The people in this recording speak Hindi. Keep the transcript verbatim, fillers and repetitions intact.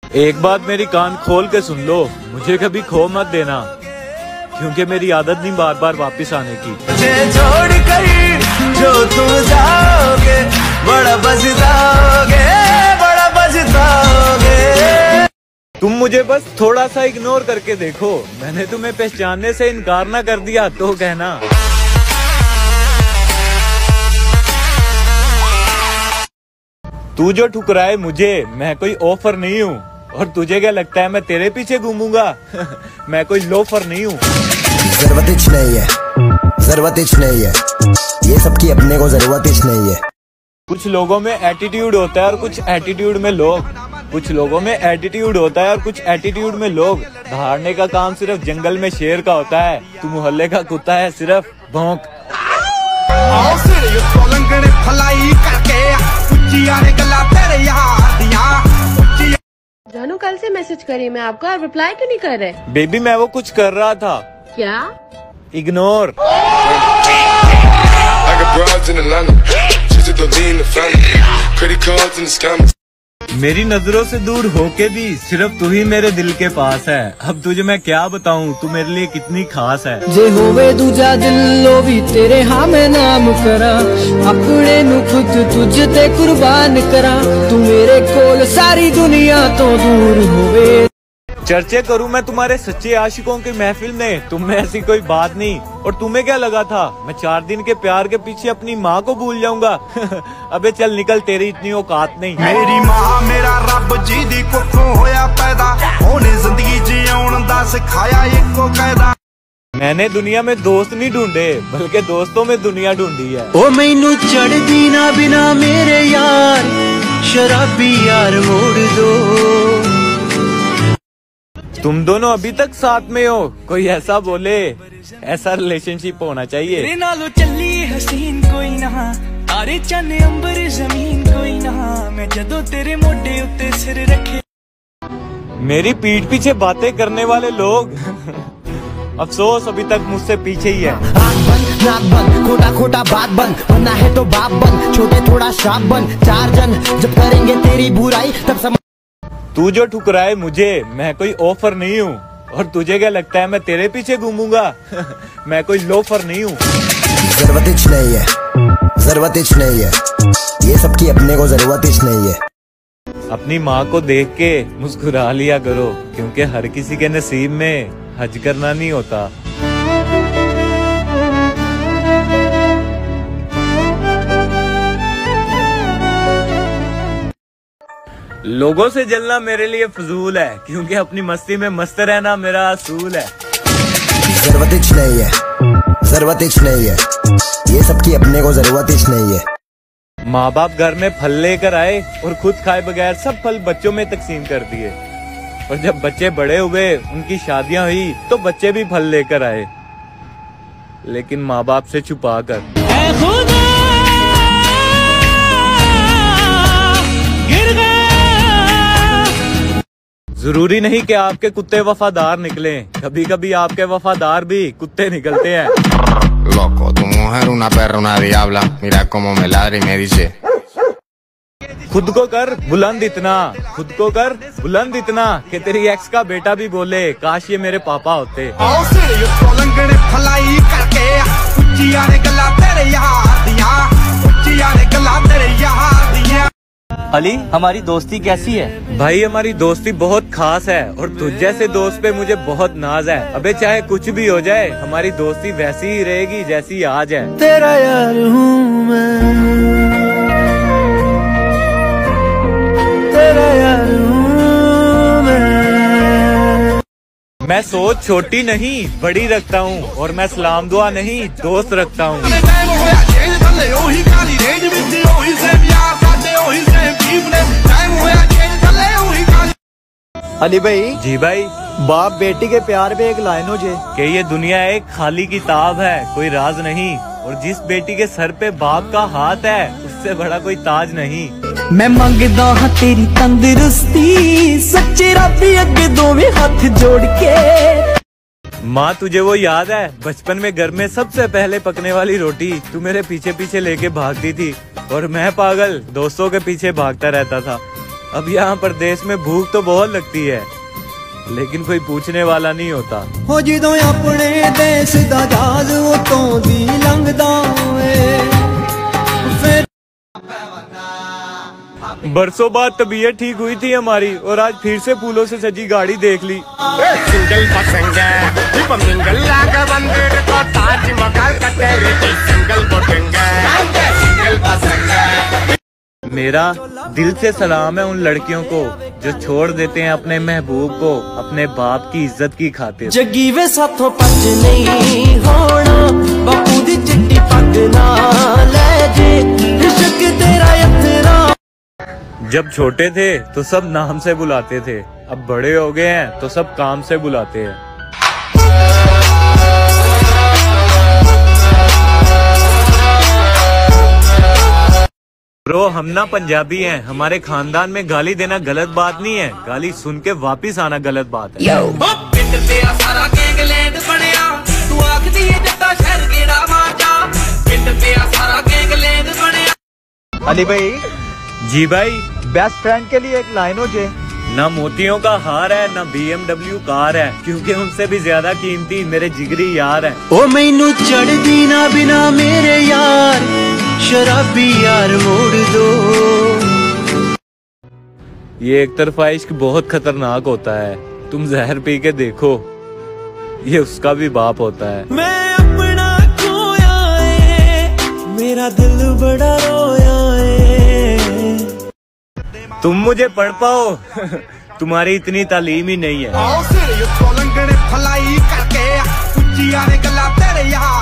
एक बात मेरी कान खोल के सुन लो, मुझे कभी खो मत देना, क्योंकि मेरी आदत नहीं बार बार वापस आने की। छोड़ कर जो तुम जाओगे बड़ा पछताओगे, बड़ा पछताओगे। तुम मुझे बस थोड़ा सा इग्नोर करके देखो, मैंने तुम्हें पहचानने से इनकार ना कर दिया तो कहना। तू जो ठुकराए मुझे, मैं कोई ऑफर नहीं हूँ। और तुझे क्या लगता है मैं तेरे पीछे घूमूंगा? मैं कोई लोफर नहीं हूँ। जरूरत नहीं है, जरूरत नहीं है, ये सबकी अपने को जरूरत नहीं है। कुछ लोगों में एटीट्यूड होता है और कुछ एटीट्यूड में लोग। कुछ लोगों में एटीट्यूड होता है और कुछ एटीट्यूड में लोग। दहाड़ने का काम सिर्फ जंगल में शेर का होता है, तू मोहल्ले का कुत्ता है सिर्फ भौंक। जानू कल से मैसेज करी मैं आपको, और रिप्लाई क्यों नहीं कर रहे? बेबी मैं वो कुछ कर रहा था। क्या? इग्नोर। मेरी नजरों से दूर होके भी सिर्फ तू ही मेरे दिल के पास है। अब तुझे मैं क्या बताऊं, तू मेरे लिए कितनी खास है। जे होवे दूजा दिलो भी तेरे हाँ मैं नाम करा, अपने नु खुद तुझ ते कुर्बान करा। तू मेरे कोल सारी दुनिया तो दूर होवे। चर्चे करूं मैं तुम्हारे सच्चे आशिकों की महफिल में, तुम में ऐसी कोई बात नहीं। और तुम्हें क्या लगा था मैं चार दिन के प्यार के पीछे अपनी माँ को भूल जाऊंगा? अबे चल निकल, तेरी इतनी औकात नहीं। मेरी माँ मेरा रब जी दी कुखों होया पैदा, ओने जिंदगी जीउण दा सिखाया इको कायदा। मैंने दुनिया में दोस्त नहीं ढूंढे, बल्कि दोस्तों में दुनिया ढूंढी है। ओ मैनू चढ़दी ना बिना मेरे यार, शराबी यार मोड़ दो। तुम दोनों अभी तक साथ में हो, कोई ऐसा बोले, ऐसा रिलेशनशिप होना चाहिए। तेरे नालों चली हसीन कोई ना, तारे चन्ने अंबर जमीन कोई ना, मैं जदों तेरे मोढे उत्ते सिर रखे। मेरी पीठ पीछे बातें करने वाले लोग अफसोस अभी तक मुझसे पीछे ही है। आँख बंद नाक बंद, खोटा खोटा बात बंद, बनना है तो बाप बन, छोटे थोड़ा शाप बन। चार जन जब करेंगे तेरी बुराई तब समझ। तू जो ठुकराए मुझे, मैं कोई ऑफर नहीं हूँ। और तुझे क्या लगता है मैं तेरे पीछे घूमूंगा? मैं कोई लोफर नहीं हूँ। जरूरत नहीं है, जरूरत नहीं है, ये सबकी अपने को जरूरत नहीं है। अपनी माँ को देख के मुस्कुरा लिया करो, क्योंकि हर किसी के नसीब में हज करना नहीं होता। लोगों से जलना मेरे लिए फजूल है, क्योंकि अपनी मस्ती में मस्त रहना मेरा असूल है। जरूरत नहीं है, जरूरत नहीं है, ये सबकी अपने को जरूरत नहीं है। माँ बाप घर में फल लेकर आए और खुद खाए बगैर सब फल बच्चों में तकसीम कर दिए। और जब बच्चे बड़े हुए, उनकी शादियां हुई, तो बच्चे भी फल लेकर आए, लेकिन माँ बाप से छुपा कर। जरूरी नहीं कि आपके कुत्ते वफादार निकलें, कभी कभी आपके वफादार भी कुत्ते निकलते हैं। Loco, tu mujer una perra, una diabla, mira cómo me ladra y me dice। खुद को कर बुलंद इतना, खुद को कर बुलंद इतना कि तेरी एक्स का बेटा भी बोले काश ये मेरे पापा होते। अली, हमारी दोस्ती कैसी है? भाई हमारी दोस्ती बहुत खास है, और तुझ जैसे दोस्त पे मुझे बहुत नाज है। अबे चाहे कुछ भी हो जाए, हमारी दोस्ती वैसी ही रहेगी जैसी आज है। तेरा यार हूँ मैं, तेरा यार हूँ मैं। मैं सोच छोटी नहीं बड़ी रखता हूँ, और मैं सलाम दुआ नहीं दोस्त रखता हूँ। अली भाई। जी भाई। बाप बेटी के प्यार में एक लाइन हो जे कि ये दुनिया एक खाली किताब है, कोई राज नहीं। और जिस बेटी के सर पे बाप का हाथ है, उससे बड़ा कोई ताज नहीं। मैं मंगदा हाँ तेरी तंदुरुस्ती, सच्चे रब्बी अगे दोवें हाथ जोड़ के। माँ तुझे वो याद है बचपन में घर में सबसे पहले पकने वाली रोटी तू मेरे पीछे पीछे लेके भागती थी, और मैं पागल दोस्तों के पीछे भागता रहता था। अब यहाँ परदेश में भूख तो बहुत लगती है, लेकिन कोई पूछने वाला नहीं होता। हो जदों अपने देश दा जहाज उतों दी लंघदा फिर बरसों बाद तबीयत ठीक हुई थी हमारी और आज फिर से फूलों से सजी गाड़ी देख ली। सिंगल पसंग सिंगल को ताजमहल का तेरे सिंगल सिंगल पसंग। मेरा दिल से सलाम है उन लड़कियों को जो छोड़ देते हैं अपने महबूब को अपने बाप की इज्जत की खातिर। जगी वे साथों पच नहीं होना बापू दी चिट्टी पग ना ले जे इश्क तेरा यथरा। जब छोटे थे तो सब नाम से बुलाते थे, अब बड़े हो गए हैं तो सब काम से बुलाते हैं। ब्रो हम ना पंजाबी हैं, हमारे खानदान में गाली देना गलत बात नहीं है, गाली सुन के वापिस आना गलत बात है। अली भाई जी भाई, बेस्ट फ्रेंड के लिए एक लाइन हो जे। ना मोतियों का हार है ना बी एम डब्ल्यू कार है, क्योंकि उनसे भी ज्यादा कीमती मेरे जिगरी यार है। ओ मैनू चढ़ दी ना बिना मेरे यार शराबी यार मोड़ दो। ये एक तरफा इश्क बहुत खतरनाक होता है, तुम जहर पी के देखो, ये उसका भी बाप होता है। मैं अपना खोया है मेरा दिल बड़ा रोया है। तुम मुझे पढ़ पाओ तुम्हारी इतनी तालीम ही नहीं है। आओ सिर यो लंगड़े फलाई करके उच्ची यारे गला तेरे यार